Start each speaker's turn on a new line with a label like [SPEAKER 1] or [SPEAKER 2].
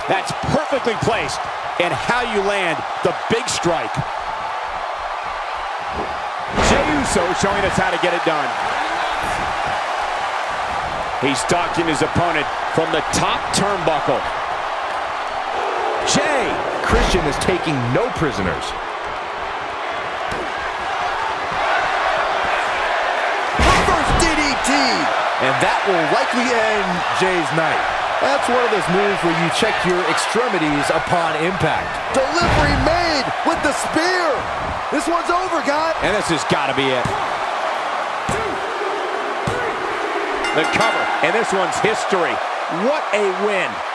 [SPEAKER 1] That's perfectly placed in how you land the big strike. Jey Uso showing us how to get it done. He's stalking his opponent from the top turnbuckle. Jey.
[SPEAKER 2] Christian is taking no prisoners. Reverse DDT. And that will likely end Jey's night. That's one of those moves where you check your extremities upon impact. Delivery made with the spear. This one's over, guys.
[SPEAKER 1] And this has got to be it. The cover, and this one's history. What a win.